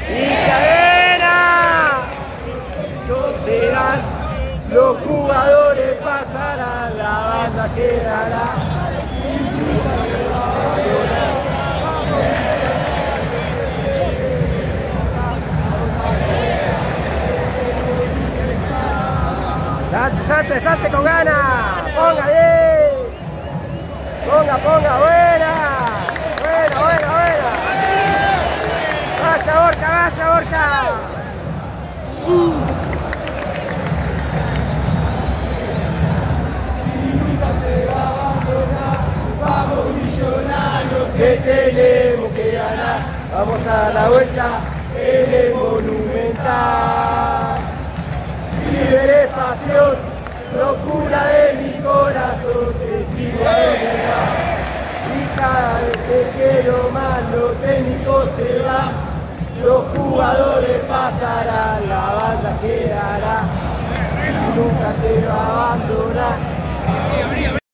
y cadena. Todos serán, los jugadores pasarán, la banda quedará. Salte, salte, salte con ganas. Ponga bien. Ponga, ponga, buena. Buena, buena, buena. Vaya, Borca, vaya, Borca. Vamos, Millonarios, que tenemos que ganar. Vamos a dar la vuelta en el Monumental. Libre pasión, locura de mi corazón, te sigo a donde va. Y cada vez te quiero más, lo técnico se va, los jugadores pasarán, la banda quedará, y nunca te va a abandonar.